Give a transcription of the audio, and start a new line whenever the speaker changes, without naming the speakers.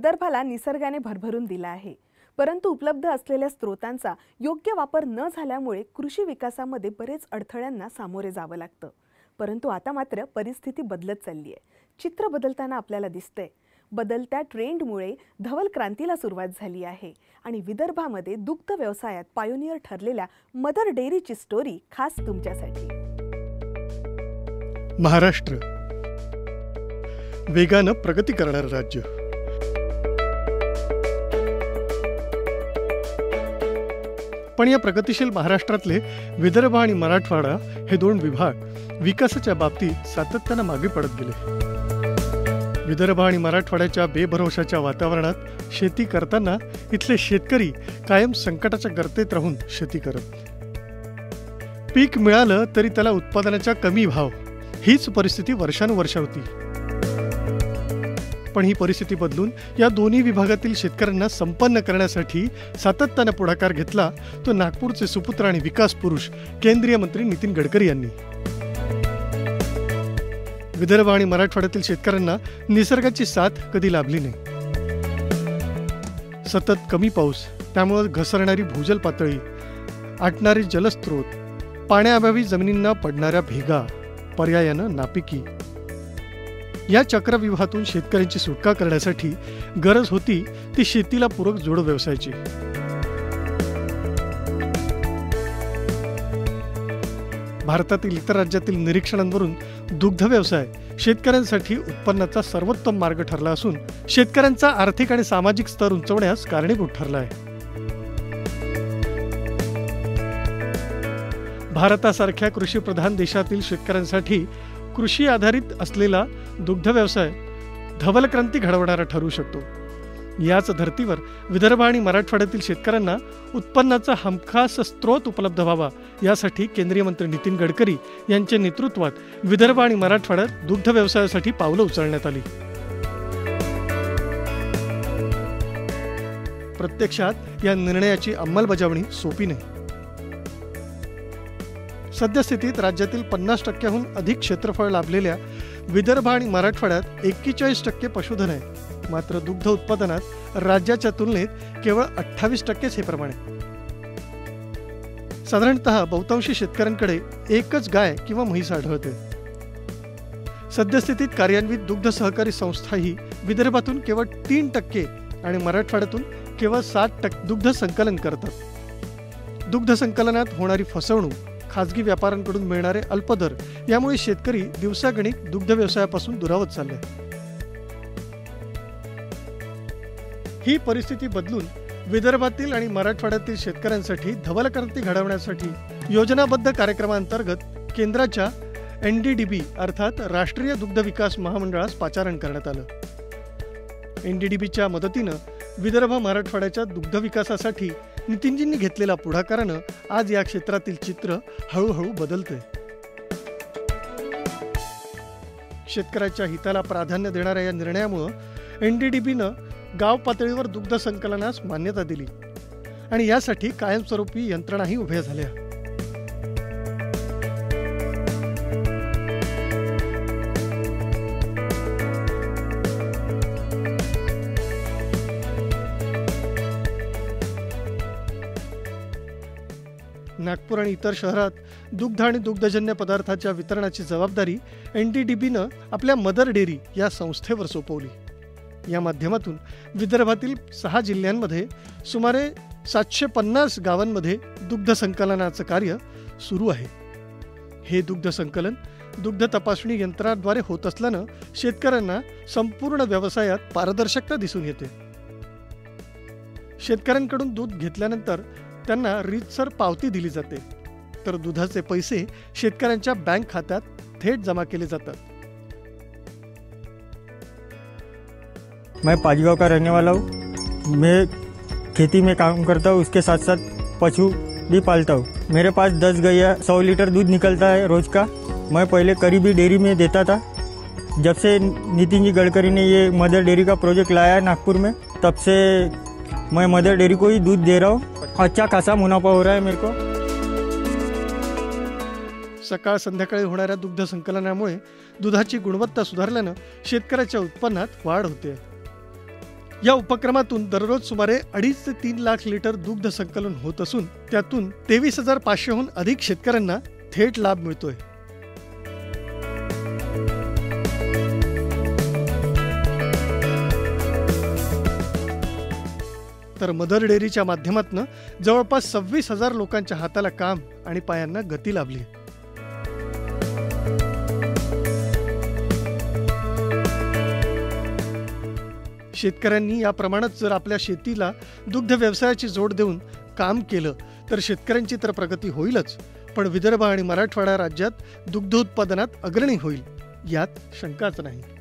विदर्भाला निसर्गाने भरभरून दिला आहे, परंतु उपलब्ध असलेल्या स्रोतांचा योग्य वापर न झाल्यामुळे कृषी विकासामध्ये बरेच अडथळ्यांना सामोरे जावं लागतं। परंतु आता मात्र परिस्थिती बदलत चालली आहे। चित्र बदलताना आपल्याला दिसतंय। बदलत्या ट्रेंडमुळे धवल क्रांतीला सुरुवात झाली आहे आणि विदर्भामध्ये दुग्ध व्यवसायात पायोनियर ठरलेल्या मदर डेअरीची स्टोरी खास तुमच्यासाठी।
महाराष्ट्र वेगानं प्रगती करणारं राज्य। पण या प्रगतिशील महाराष्ट्रातले विदर्भ आणि मराठवाडा हे दोन विभाग विकासाच्या बाबतीत सातत्यानं मागे पडत गेले। विदर्भ आणि मराठवाड्याच्या बेभरवशाच्या वातावरणात शेती करताना इथले शेतकरी कायम संकटाच्या गर्तेत राहून शेती करत। पीक मिळालं तरी त्याला उत्पादनाचा कमी भाव, हीच परिस्थिती वर्षानुवर्ष होती। पण ही परिस्थिती बदलून या दोन्ही विभागातील शेतकऱ्यांना संपन्न करण्यासाठी सातत्याने पुढाकार घेतला तो नागपूरचे सुपुत्र आणि विकास पुरुष केंद्रीय मंत्री नितीन गडकरी यांनी। विदर्भ आणि मराठवाड्यातील शेतकऱ्यांना निसर्गाची साथ कधी लाभली नाही। सतत कमी पाऊस, त्यामुळे घसरणारी भूजल पातळी, आटणारे जलस्रोत, पाण्याअभावी जमिनींना पडणाऱ्या भेगा, पर्यायानं नापिकी, या चक्रव्यूहातून शेतकऱ्यांची सुटका करण्यासाठी गरज होती ती शेतीला पूरक जोड व्यवसायाची। भारतातील इतर राज्यातील निरीक्षणांवरून दुग्ध व्यवसाय शेतकऱ्यांसाठी उत्पन्नाचा सर्वोत्तम मार्ग ठरला असून शेतकऱ्यांचा आर्थिक आणि सामाजिक स्तर उंचवण्यास कारणीभूत ठरला आहे। भारतासारख्या कृषीप्रधान देशातील शेतकऱ्यांसाठी कृषी आधारित असलेला दुग्ध व्यवसाय धवल क्रांती घडवणारा ठरू शकतो। याच धर्तीवर विदर्भ आणि मराठवाड्यातील शेतकऱ्यांना उत्पन्नाचा हमखास स्रोत उपलब्ध व्हावा यासाठी केंद्रीय मंत्री नितीन गडकरी यांच्या नेतृत्वात विदर्भ आणि मराठवाड्यात दुग्ध व्यवसायासाठी पावलं उचलण्यात आली। प्रत्यक्षात या निर्णयाची अंमलबजावणी सोपी नाही। सद्यस्थितीत राज्यातील 50% अधिक क्षेत्रफळ लाभलेल्या विदर्भ आणि मराठवाड्यात 41% पशुधन आहे, मात्र दुग्ध उत्पादनात राज्याच्या तुलनेत केवळ 28% हे प्रमाण आहे। साधारणतः बहुतांशी शेतकऱ्यांकडे एकच गाय किंवा म्हैस आढळते। सद्यस्थितीत कार्यान्वित दुग्ध सहकारी संस्था ही विदर्भातून केवळ 3% आणि मराठवाड्यातून केवळ 7% दुग्ध संकलन करतात। दुग्ध संकलनात होणारी फसवणूक, खाजगी व्यापाऱ्यांकडून मिळणारे अल्पदर यामुळे शेतकरी दिवसागणिक दुग्ध व्यवसायापासून दुरावत चालले। ही परिस्थिती बदलून विदर्भातील आणि मराठवाड्यातील शेतकऱ्यांसाठी धवल क्रांती घडवण्यासाठी योजनाबद्ध कार्यक्रमांतर्गत केंद्राच्या NDDB अर्थात राष्ट्रीय दुग्ध विकास महामंडळास पाचारण करण्यात आलं। NDDBच्या मदतीनं विदर्भ मराठवाड्याच्या दुग्ध विकासासाठी नितीनजींनी घेतलेल्या पुढाकारानं आज या क्षेत्रातील चित्र हळूहळू बदलतंय। शेतकऱ्याच्या हिताला प्राधान्य देणाऱ्या या निर्णयामुळे NDDBनं गाव पातळीवर दुग्ध संकलनास मान्यता दिली आणि यासाठी कायमस्वरूपी यंत्रणाही उभ्या झाल्या। नागपूर आणि इतर शहरात दुग्ध आणि दुग्धजन्य पदार्थाच्या वितरणाची जबाबदारी NDDBनं आपल्या मदर डेअरी या संस्थेवर सोपवली। या माध्यमातून विदर्भातील 6 जिल्ह्यांमध्ये सुमारे 750 गावांमध्ये दुग्ध संकलनाचं कार्य सुरू आहे। हे दुग्ध संकलन दुग्ध तपासणी यंत्राद्वारे होत असल्यानं शेतकऱ्यांना संपूर्ण व्यवसायात पारदर्शकता दिसून येते। शेतकऱ्यांकडून दूध घेतल्यानंतर त्यांना रीतसर पावती दिली जाते, तर दुधाचे पैसे शेतकऱ्यांच्या बँक खात्यात थेट जमा केले जातात।
मैं पाजगांव का रहने वाला हूँ। मैं खेती में काम करता हूँ, उसके साथ साथ पशु भी पालता हूँ। मेरे पास 10 गैया 100 लीटर दूध निकलता है रोज का। मैं पहले करीबी डेयरी में देता था। जब से नितिन जी गडकरी ने ये मदर डेयरी का प्रोजेक्ट लाया है नागपुर में, तब से मैं मदर डेयरी को ही दूध दे रहा हूँ। अच्छा खासा मुनाफा हो रहा है मेरे को।
सकाळ संध्याकाळी होणाऱ्या दुग्ध संकलनामुळे दुधाची गुणवत्ता सुधारल्यानं शेतकऱ्याच्या उत्पन्नात वाढ होते। या उपक्रमातून दररोज सुमारे 2.5 ते 3 लाख लिटर दुग्ध संकलन होत असून त्यातून 23,500हून अधिक शेतकऱ्यांना थेट लाभ मिळतोय. तर मदर डेअरीच्या माध्यमातून जवळपास 26,000 लोकांच्या हाताला काम आणि पायांना गती लाभली. शेतकऱ्यांनी या प्रमाणात जर आपल्या शेतीला दुग्ध व्यवसायाची जोड देऊन काम केलं तर शेतकऱ्यांची तर प्रगती होईलच, पण विदर्भ आणि मराठवाडा राज्यात दुग्ध उत्पादनात अग्रणी होईल यात शंकाच नाही.